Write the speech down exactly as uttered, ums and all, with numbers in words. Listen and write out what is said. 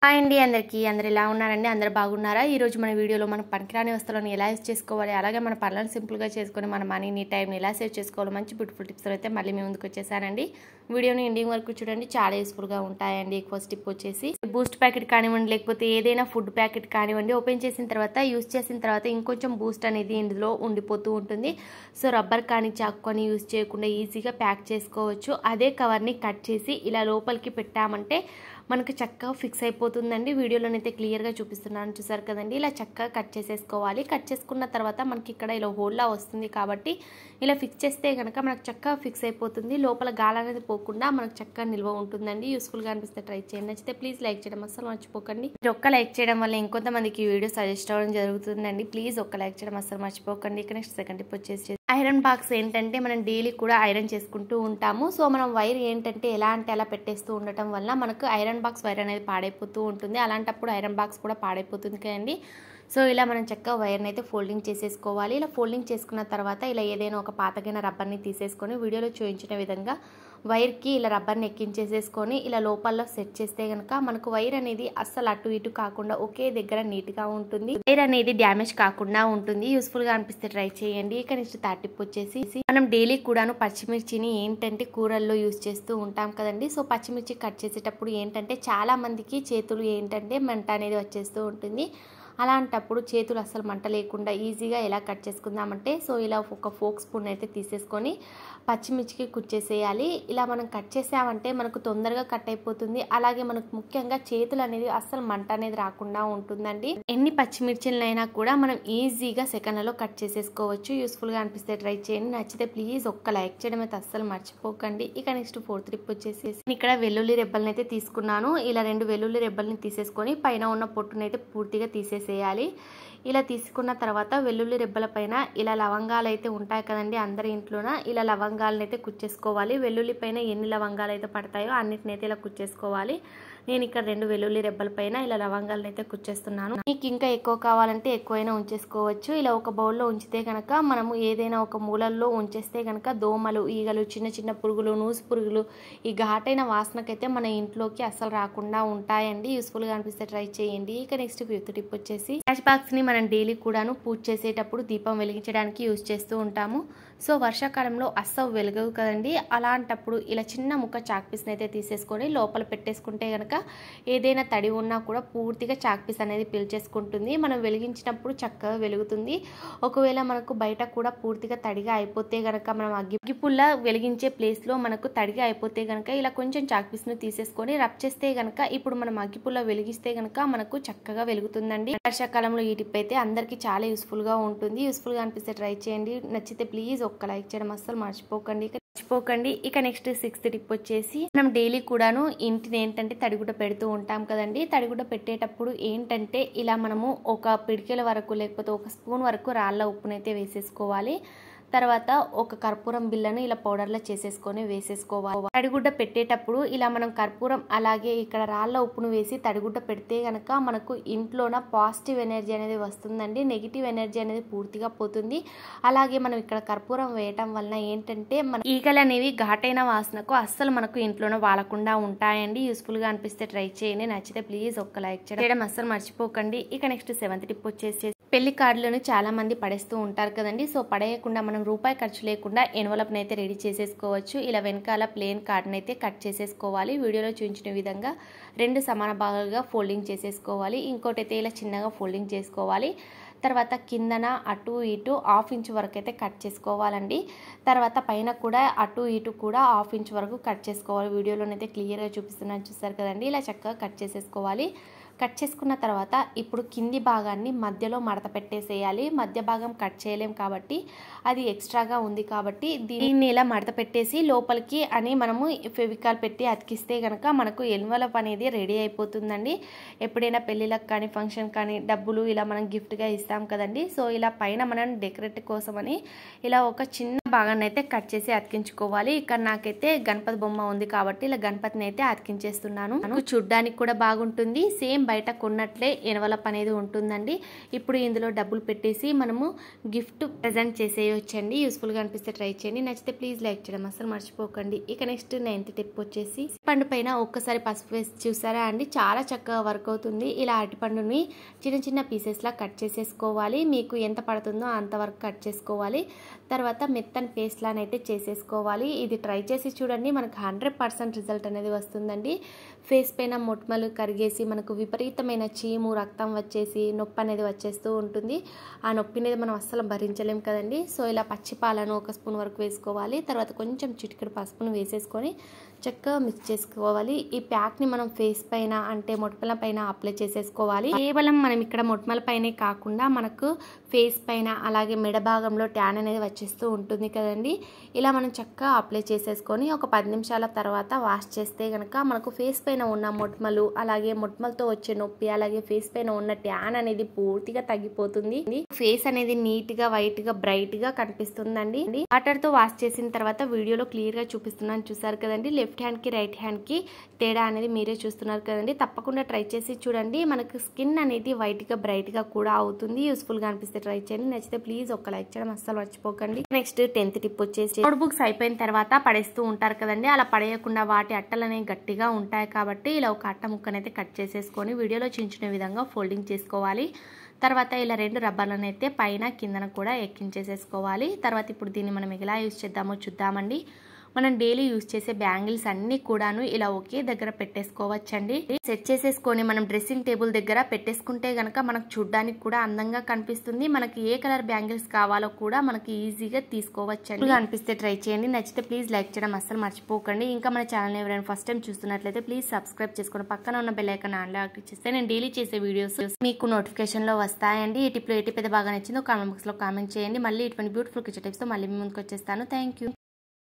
Hi అండి అందరికీ అందరు ఎలా ఉన్నారండి అందరు బాగున్నారా ఈ రోజు మన వీడియోలో మన పనికిరాని వస్తువులను ఎలా యూస్ చేసుకోవాలి అలాగే మన పనులను సింపుల్ గా చేసుకొని మన మనీని టైంని ఎలా సేవ్ చేసుకోవాలో మంచి బ్యూటిఫుల్ టిప్స్ అయితే మళ్ళీ మీ ముందుకు వచ్చేసానండి వీడియోని ఎండింగ్ వరకు చూడండి చాలా యూస్ఫుల్ గా ఉంటాయండి ఫస్ట్ టిప్ వచ్చేసి బూస్ట్ ప్యాకెట్ కానివ్వండి లేకపోతే ఏదైనా ఫుడ్ ప్యాకెట్ కానివ్వండి ఓపెన్ చేసిన తర్వాత యూస్ చేసిన తర్వాత ఇంకొంచెం బూస్ట్ అనేది ఇందులో ఉండిపోతూ ఉంటుంది సో రబ్బర్ కానీ చాకు కానీ యూస్ చేయకుండా ఈజీగా ప్యాక్ చేసుకోవచ్చు అదే కవర్ని కట్ చేసి ఇలా లోపలికి పెట్టామంటే మనకు చక్కగా ఫిక్స్ అయిపోతుందండి వీడియోలోనైతే క్లియర్గా చూపిస్తున్నాను చూసారు కదండి ఇలా చక్కగా కట్ చేసేసుకోవాలి కట్ చేసుకున్న తర్వాత మనకి ఇక్కడ ఇలా హోల్లా వస్తుంది కాబట్టి ఇలా ఫిక్స్ చేస్తే కనుక మనకు చక్కగా ఫిక్స్ అయిపోతుంది లోపల గాలి అనేది పోకుండా మనకు చక్కగా నిల్వ ఉంటుందండి యూస్ఫుల్గా అనిపిస్తే ట్రై చేయండి నచ్చితే ప్లీజ్ లైక్ చేయడం అస్సలు మర్చిపోకండి మీరు ఒక్క లైక్ చేయడం వల్ల ఇంకొంతమందికి ఈ వీడియో సజెస్ట్ అవ్వడం జరుగుతుందండి ప్లీజ్ ఒక్క లైక్ చేయడం అస్సలు మర్చిపోకండి ఇక నెక్స్ట్ సెకండ్ టిప్ వచ్చేసి ఐరన్ బాక్స్ ఏంటంటే మనం డైలీ కూడా ఐరన్ చేసుకుంటూ ఉంటాము సో మనం వైర్ ఏంటంటే ఎలా అంటే అలా పెట్టేస్తూ ఉండటం వల్ల మనకు ఐరన్ బాక్స్ వైర్ అనేది పాడైపోతూ ఉంటుంది అలాంటప్పుడు ఐరన్ బాక్స్ కూడా పాడైపోతుంది కదండి సో ఇలా మనం చక్కగా వైర్ని అయితే ఫోల్డింగ్ చేసేసుకోవాలి ఇలా ఫోల్డింగ్ చేసుకున్న తర్వాత ఇలా ఏదైనా ఒక పాతగైన రబ్బర్ని తీసేసుకొని వీడియోలో చూపించిన విధంగా వైర్కి ఇలా రబ్బర్ని ఎక్కించేసేసుకొని ఇలా లోపల సెట్ చేస్తే కనుక మనకు వైర్ అనేది అస్సలు అటు ఇటు కాకుండా ఒకే దగ్గర నీట్గా ఉంటుంది వైర్ అనేది డ్యామేజ్ కాకుండా ఉంటుంది యూస్ఫుల్గా అనిపిస్తే ట్రై చేయండి ఇక నెక్స్ట్ థర్డ్ టిప్ వచ్చేసి మనం డైలీ కూడాను పచ్చిమిర్చిని ఏంటంటే కూరల్లో యూస్ చేస్తూ ఉంటాం కదండి సో పచ్చిమిర్చి కట్ చేసేటప్పుడు ఏంటంటే చాలా మందికి చేతులు ఏంటంటే మంట అనేది వచ్చేస్తూ ఉంటుంది అలాంటప్పుడు చేతులు అస్సలు మంట లేకుండా ఈజీగా ఎలా కట్ చేసుకుందామంటే సో ఇలా ఒక ఫోక్ స్పూన్ అయితే తీసేసుకొని పచ్చిమిర్చికి కుచ్చేసేయాలి ఇలా మనం కట్ చేసామంటే మనకు తొందరగా కట్ అయిపోతుంది అలాగే మనకు ముఖ్యంగా చేతులు అనేది అస్సలు మంట అనేది రాకుండా ఉంటుందండి ఎన్ని పచ్చిమిర్చిలైనా కూడా మనం ఈజీగా సెకండ్లలో కట్ చేసేసుకోవచ్చు యూస్ఫుల్గా అనిపిస్తే ట్రై చేయండి నచ్చితే ప్లీజ్ ఒక్క లైక్ చేయడం అయితే అస్సలు మర్చిపోకండి ఇక నెక్స్ట్ ఫోర్త్ టిప్ వచ్చేసి ఇక్కడ వెల్లుల్లి రెబ్బల్ని అయితే తీసుకున్నాను ఇలా రెండు వెల్లుల్లి రెబ్బల్ని తీసేసుకొని పైన ఉన్న పొట్టునైతే అయితే పూర్తిగా తీసేసి చేయాలి ఇలా తీసుకున్న తర్వాత వెల్లుల్లి రెబ్బల పైన ఇలా లవంగాలు అయితే ఉంటాయి కదండి అందరి ఇంట్లోన ఇలా లవంగాలను అయితే కుచ్చేసుకోవాలి వెల్లుల్లి పైన ఎన్ని లవంగాలు అయితే పడతాయో అన్నిటినైతే ఇలా కుచ్చేసుకోవాలి నేను ఇక్కడ రెండు వెల్లుల్లి రెబ్బల పైన ఇలా లవంగాలను అయితే కుచ్చేస్తున్నాను మీకు ఇంకా ఎక్కువ కావాలంటే ఎక్కువైనా ఉంచేసుకోవచ్చు ఇలా ఒక బౌల్లో ఉంచితే కనుక మనము ఏదైనా ఒక మూలల్లో ఉంచేస్తే కనుక దోమలు ఈగలు చిన్న చిన్న పురుగులు నూసు పురుగులు ఈ ఘాటైన వాసనకైతే మన ఇంట్లోకి అసలు రాకుండా ఉంటాయండి యూస్ఫుల్గా అనిపిస్తే ట్రై చేయండి ఇక నెక్స్ట్ ఫిఫ్త్ టిప్ వచ్చేసి క్యాష్ బాక్స్ ని మనం డైలీ కూడాను పూజ చేసేటప్పుడు దీపం వెలిగించడానికి యూజ్ చేస్తూ ఉంటాము సో వర్షాకాలంలో అస్సలు వెలగవు కదండి అలాంటప్పుడు ఇలా చిన్న ముక్క చాక్ పీస్ని అయితే తీసేసుకొని లోపల పెట్టేసుకుంటే కనుక ఏదైనా తడి ఉన్నా కూడా పూర్తిగా చాక్ పీస్ అనేది పీల్చేసుకుంటుంది మనం వెలిగించినప్పుడు చక్కగా వెలుగుతుంది ఒకవేళ మనకు బయట కూడా పూర్తిగా తడిగా అయిపోతే కనుక మనం అగ్గి అగ్గిపుల్ల వెలిగించే ప్లేస్లో మనకు తడిగా అయిపోతే కనుక ఇలా కొంచెం చాక్ పీస్ను తీసేసుకొని రబ్ చేస్తే కనుక ఇప్పుడు మనం అగ్గిపుల్ల వెలిగిస్తే కనుక మనకు చక్కగా వెలుగుతుందండి వర్షాకాలంలో ఈ టిప్ అయితే అందరికీ చాలా యూస్ఫుల్గా ఉంటుంది యూస్ఫుల్గా అనిపిస్తే ట్రై చేయండి నచ్చితే ప్లీజ్ ఒక్క లైక్ చేయడం అస్సలు మర్చిపోకండి మర్చిపోకండి ఇక నెక్స్ట్ సిక్స్త్ టిప్ వచ్చేసి మనం డైలీ కూడాను ఇంటిని ఏంటంటే తడిగుడ్డ పెడుతూ ఉంటాం కదండి తడిగుడ్డ పెట్టేటప్పుడు ఏంటంటే ఇలా మనము ఒక పిడికెల వరకు లేకపోతే ఒక స్పూన్ వరకు రాళ్ళ ఉప్పునైతే వేసేసుకోవాలి తర్వాత ఒక కర్పూరం బిళ్ళను ఇలా పౌడర్లో చేసేసుకొని వేసేసుకోవాలి తడిగుడ్డ పెట్టేటప్పుడు ఇలా మనం కర్పూరం అలాగే ఇక్కడ రాళ్ళ ఉప్పును వేసి తడిగుడ్డ పెడితే కనుక మనకు ఇంట్లోన పాజిటివ్ ఎనర్జీ అనేది వస్తుందండి నెగిటివ్ ఎనర్జీ అనేది పూర్తిగా పోతుంది అలాగే మనం ఇక్కడ కర్పూరం వేయటం వలన ఏంటంటే మన ఈగలు అనేవి ఘాటైన వాసనకు అస్సలు మనకు ఇంట్లోనే వాడకుండా ఉంటాయండి యూస్ఫుల్గా అనిపిస్తే ట్రై చేయండి నచ్చితే ప్లీజ్ ఒక్క లైక్ చేయడం అస్సలు మర్చిపోకండి ఇక నెక్స్ట్ సెవెంత్ టిప్ వచ్చేసి పెళ్లి కార్డులను చాలా మంది పడేస్తూ ఉంటారు కదండి సో పడేయకుండా మనం రూపాయి ఖర్చు లేకుండా ఎన్వలప్ని అయితే రెడీ చేసేసుకోవచ్చు ఇలా వెనకాల ప్లేన్ కార్డ్ని అయితే కట్ చేసేసుకోవాలి వీడియోలో చూపించిన విధంగా రెండు సమాన భాగాలుగా ఫోల్డింగ్ చేసేసుకోవాలి ఇంకోటి అయితే ఇలా చిన్నగా ఫోల్డింగ్ చేసుకోవాలి తర్వాత కిందన అటు ఇటు హాఫ్ ఇంచ్ వరకు అయితే కట్ చేసుకోవాలండి తర్వాత పైన కూడా అటు ఇటు కూడా హాఫ్ ఇంచ్ వరకు కట్ చేసుకోవాలి వీడియోలోనైతే క్లియర్గా చూపిస్తున్నాను చూస్తారు కదండి ఇలా చక్కగా కట్ చేసేసుకోవాలి కట్ చేసుకున్న తర్వాత ఇప్పుడు కింది భాగాన్ని మధ్యలో మడత పెట్టేసేయాలి మధ్య భాగం కట్ చేయలేం కాబట్టి అది ఎక్స్ట్రాగా ఉంది కాబట్టి దీన్ని ఇలా మడత పెట్టేసి లోపలికి అని మనము ఫెవికాల్ పెట్టి అతికిస్తే కనుక మనకు ఎన్వలప్ అనేది రెడీ అయిపోతుందండి ఎప్పుడైనా పెళ్ళిళ్ళకి కానీ ఫంక్షన్ కానీ డబ్బులు ఇలా మనం గిఫ్ట్గా ఇస్తాం కదండి సో ఇలా పైన మనం డెకరేట్ కోసమని ఇలా ఒక చిన్న భాగాన్ని అయితే కట్ చేసి అతికించుకోవాలి. ఇక్కడ నాకైతే గణపతి బొమ్మ ఉంది కాబట్టి ఇలా గణపతిని అయితే అతికించేస్తున్నాను. చూడ్డానికి కూడా బాగుంటుంది, సేమ్ బయట కొన్నట్లే ఎనవలప్ అనేది ఉంటుందండి. ఇప్పుడు ఇందులో డబ్బులు పెట్టేసి మనము గిఫ్ట్ ప్రెజెంట్ చేసేయొచ్చండి. యూస్ఫుల్గా అనిపిస్తే ట్రై చేయండి, నచ్చితే ప్లీజ్ లైక్ చేయడం అసలు మర్చిపోకండి. ఇక నెక్స్ట్ నైన్త్ టిప్ వచ్చేసి పండు పైన ఒక్కసారి పసుపు వేసి చూసారా అండి, చాలా చక్కగా వర్క్ అవుతుంది. ఇలా అరటిపండుని చిన్న చిన్న పీసెస్ లా కట్ చేసేసుకోవాలి. మీకు ఎంత పడుతుందో అంతవరకు కట్ చేసుకోవాలి. తర్వాత మెత్తని పేస్ట్ లానైతే చేసేసుకోవాలి. ఇది ట్రై చేసి చూడండి, మనకు హండ్రెడ్ పర్సెంట్ రిజల్ట్ అనేది వస్తుందండి. ఫేస్ పైన మొట్మలు కరిగేసి మనకు విపరీతమైన చీము రక్తం వచ్చేసి నొప్పి అనేది వచ్చేస్తూ ఉంటుంది. ఆ నొప్పి అనేది మనం అస్సలు భరించలేం కదండి. సో ఇలా పచ్చి పాలను ఒక స్పూన్ వరకు వేసుకోవాలి. తర్వాత కొంచెం చిటికెడు పసుపును వేసేసుకొని చక్కగా మిక్స్ చేసుకోవాలి. ఈ ప్యాక్ని మనం ఫేస్ పైన అంటే మొట్మల పైన అప్లై చేసేసుకోవాలి. కేవలం మనం ఇక్కడ మొట్మల పైనే కాకుండా మనకు ఫేస్ పైన అలాగే మెడ భాగంలో ట్యాన్ అనేది వచ్చేస్తూ ఉంటుంది కదండి. ఇలా మనం చక్కగా అప్లై చేసేసుకొని ఒక పది నిమిషాల తర్వాత వాష్ చేస్తే కనుక మనకు ఫేస్ పైన ఉన్న మొట్మలు అలాగే మొట్మలతో వచ్చే నొప్పి అలాగే ఫేస్ పైన ఉన్న ట్యాన్ అనేది పూర్తిగా తగ్గిపోతుంది. ఫేస్ అనేది నీట్ గా వైట్ గా బ్రైట్ గా కనిపిస్తుందండి. వాటర్ తో వాష్ చేసిన తర్వాత వీడియోలో క్లియర్ గా చూపిస్తున్నాను, చూసారు కదండి. లెఫ్ట్ హ్యాండ్ కి రైట్ హ్యాండ్ కి తేడా అనేది మీరే చూస్తున్నారు కదండి. తప్పకుండా ట్రై చేసి చూడండి, మనకు స్కిన్ అనేది వైట్ గా బ్రైట్ గా కూడా అవుతుంది. యూస్ఫుల్ గా అనిపిస్తే ట్రై చేయండి, నచ్చితే ప్లీజ్ ఒక లైక్ చేయడం అస్సలు మర్చిపోకండి. నెక్స్ట్ టెన్త్ టిప్ వచ్చేసి నోట్ బుక్స్ అయిపోయిన తర్వాత పడేస్తూ ఉంటారు కదండి, అలా పడేయకుండా వాటి అట్టలు అనేవి గట్టిగా ఉంటాయి కాబట్టి ఇలా ఒక అట్ట ముక్కనైతే కట్ చేసేసుకొని వీడియోలో చించిన విధంగా ఫోల్డింగ్ చేసుకోవాలి. తర్వాత ఇలా రెండు రబ్బర్లను అయితే పైన కిందన కూడా ఎక్కించేసేసుకోవాలి. తర్వాత ఇప్పుడు దీన్ని మనం ఎలా యూజ్ చేద్దామో చూద్దామండి. మనం డైలీ యూజ్ చేసే బ్యాంగిల్స్ అన్ని కూడాను ఇలా ఒకే దగ్గర పెట్టేసుకోవచ్చండి. సెట్ చేసేసుకొని మనం డ్రెస్సింగ్ టేబుల్ దగ్గర పెట్టేసుకుంటే గనక మనకు చూడడానికి కూడా అందంగా కనిపిస్తుంది. మనకి ఏ కలర్ బ్యాంగిల్స్ కావాలో కూడా మనకి ఈజీగా తీసుకోవచ్చండి. అనిపిస్తే ట్రై చేయండి, నచ్చితే ప్లీజ్ లైక్ చేయడం అస్సలు మర్చిపోకండి. ఇంకా మన ఛానల్ ఎవరైనా ఫస్ట్ టైం చూస్తున్నట్లయితే ప్లీజ్ సబ్స్క్రైబ్ చేసుకుని పక్కన ఉన్న బెల్ ఐకాన్ ఆన్లో యాక్టివేట్ చేస్తే నేను డైలీ చేసే వీడియోస్ మీకు నోటిఫికేషన్ లో వస్తాయండి. ఈ టిప్ లో ఏ టిప్ అయితే బాగా నచ్చిందో కామెంట్ బాక్స్ లో కామెంట్ చేయండి. మళ్ళీ ఇటువంటి బ్యూటిఫుల్ కిచెన్ టిప్స్ తో మళ్ళీ ముందుకు వచ్చేస్తాను. Thank you.